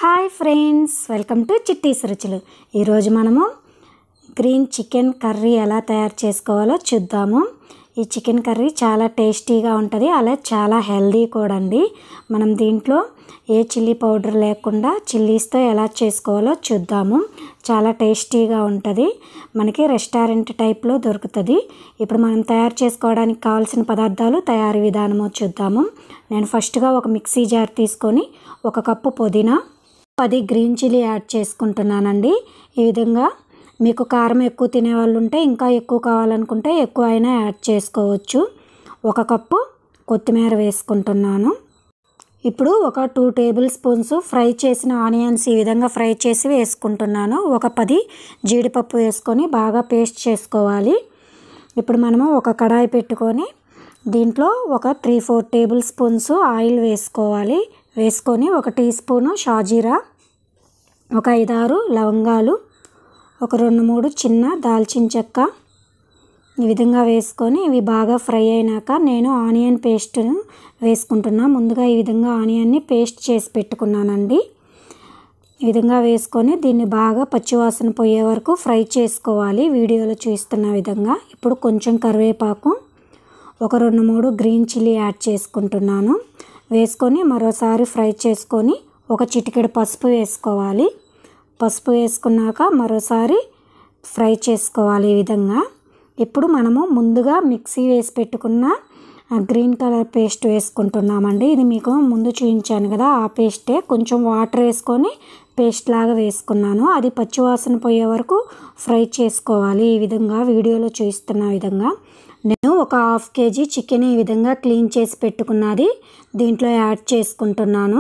Hi friends, welcome to Chitti's Ruchulu. ఈరోజు మనము green chicken curry ఎలా తయారు చేసుకోవాలో చూద్దాము. ఈ చికెన్ కర్రీ చాలా టేస్టీగా ఉంటుంది, అలా చాలా హెల్దీ కూడా అండి. మనం దీంట్లో ఏ చిల్లీ పౌడర్ లేకుండా చిల్లీస్తో ఎలా చేసుకోవాలో చూద్దాము. చాలా టేస్టీగా ఉంటుంది, మనకి రెస్టారెంట్ టైప్లో దొరుకుతుంది. ఇప్పుడు మనం తయారు చేసుకోవడానికి కావాల్సిన పదార్థాలు, తయారీ విధానము చూద్దాము. నేను ఫస్ట్గా ఒక మిక్సీ జార్ తీసుకొని 1 కప్పు పుదీనా, 10 గ్రీన్ చిల్లీ యాడ్ చేసుకుంటున్నానండి. ఈ విధంగా మీకు కారం ఎక్కువ తినేవాళ్ళు ఉంటే ఇంకా ఎక్కువ కావాలనుకుంటే ఎక్కువ అయినా యాడ్ చేసుకోవచ్చు. 1 కప్పు కొత్తిమీర వేసుకుంటున్నాను. ఇప్పుడు ఒక 2 టేబుల్ స్పూన్స్ ఫ్రై చేసిన ఆనియన్స్ ఈ విధంగా ఫ్రై చేసి వేసుకుంటున్నాను. ఒక 10 జీడిపప్పు వేసుకొని బాగా పేస్ట్ చేసుకోవాలి. ఇప్పుడు మనము ఒక కడాయి పెట్టుకొని దీంట్లో ఒక 3-4 టేబుల్ స్పూన్స్ ఆయిల్ వేసుకోవాలి. వేసుకొని 1 టీ స్పూను షాజీరా, ఒక 5-6 లవంగాలు, ఒక 2-3 చిన్న దాల్చిన చెక్క ఈ విధంగా వేసుకొని ఇవి బాగా ఫ్రై అయినాక నేను ఆనియన్ పేస్ట్ను వేసుకుంటున్నా. ముందుగా ఈ విధంగా ఆనియన్ని పేస్ట్ చేసి పెట్టుకున్నానండి. ఈ విధంగా వేసుకొని దీన్ని బాగా పచ్చివాసన పోయే వరకు ఫ్రై చేసుకోవాలి, వీడియోలో చూస్తున్న విధంగా. ఇప్పుడు కొంచెం కరివేపాకు, ఒక 2-3 గ్రీన్ చిల్లీ యాడ్ చేసుకుంటున్నాను. వేసుకొని మరోసారి ఫ్రై చేసుకొని ఒక చిటికెడు పసుపు వేసుకోవాలి. పసుపు వేసుకున్నాక మరోసారి ఫ్రై చేసుకోవాలి ఈ విధంగా. ఇప్పుడు మనము ముందుగా మిక్సీ వేసి పెట్టుకున్న గ్రీన్ కలర్ పేస్ట్ వేసుకుంటున్నామండి. ఇది మీకు ముందు చూపించాను కదా, ఆ పేస్టే. కొంచెం వాటర్ వేసుకొని పేస్ట్ లాగా వేసుకున్నాను. అది పచ్చివాసన పోయే వరకు ఫ్రై చేసుకోవాలి ఈ విధంగా, వీడియోలో చూస్తున్న విధంగా. నేను ఒక 1/2 కేజీ చికెన్ ఈ విధంగా క్లీన్ చేసి పెట్టుకున్నది దీంట్లో యాడ్ చేసుకుంటున్నాను.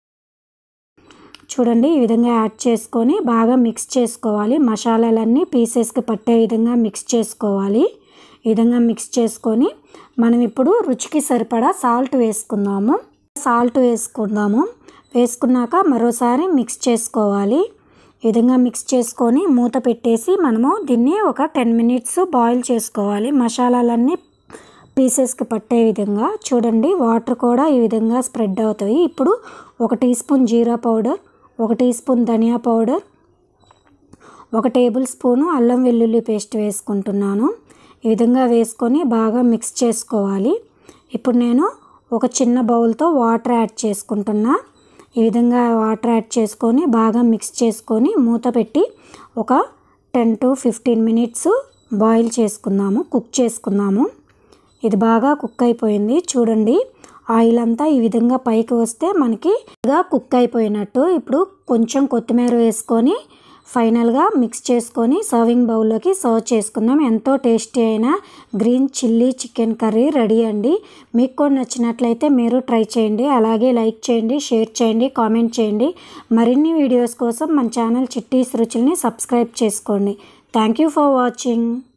చూడండి, ఈ విధంగా యాడ్ చేసుకొని బాగా మిక్స్ చేసుకోవాలి. మసాలాలన్నీ పీసెస్కి పట్టే విధంగా మిక్స్ చేసుకోవాలి. ఈ విధంగా మిక్స్ చేసుకొని మనం ఇప్పుడు రుచికి సరిపడా సాల్ట్ వేసుకుందాము. వేసుకున్నాక మరోసారి మిక్స్ చేసుకోవాలి. ఈ విధంగా మిక్స్ చేసుకొని మూత పెట్టేసి మనము దీన్ని ఒక 10 మినిట్స్ బాయిల్ చేసుకోవాలి, మసాలాలన్నీ పీసెస్కి పట్టే విధంగా. చూడండి, వాటర్ కూడా ఈ విధంగా స్ప్రెడ్ అవుతాయి. ఇప్పుడు 1 టీ స్పూన్ జీరా పౌడర్, 1 టీ స్పూన్ ధనియా పౌడర్, 1 టేబుల్ స్పూను అల్లం వెల్లుల్లి పేస్ట్ వేసుకుంటున్నాను. ఈ విధంగా వేసుకొని బాగా మిక్స్ చేసుకోవాలి. ఇప్పుడు నేను ఒక చిన్న బౌల్తో వాటర్ యాడ్ చేసుకుంటున్నా. ఈ విధంగా వాటర్ యాడ్ చేసుకొని బాగా మిక్స్ చేసుకొని మూత పెట్టి ఒక 10 to 15 మినిట్స్ బాయిల్ చేసుకుందాము, కుక్ చేసుకుందాము. ఇది బాగా కుక్ అయిపోయింది. చూడండి, ఆయిల్ అంతా ఈ విధంగా పైకి వస్తే మనకి కుక్ అయిపోయినట్టు. ఇప్పుడు కొంచెం కొత్తిమీర వేసుకొని ఫైనల్గా మిక్స్ చేసుకొని సర్వింగ్ బౌల్లోకి సర్వ్ చేసుకుందాం. ఎంతో టేస్టీ అయిన green chilli chicken curry ready అండి. మీకు కూడా నచ్చినట్లయితే మీరు ట్రై చేయండి. అలాగే లైక్ చేయండి, షేర్ చేయండి, కామెంట్ చేయండి. మరిన్ని వీడియోస్ కోసం మన ఛానల్ చిట్టీస్ రుచుల్ని సబ్స్క్రైబ్ చేసుకోండి. Thank you for watching.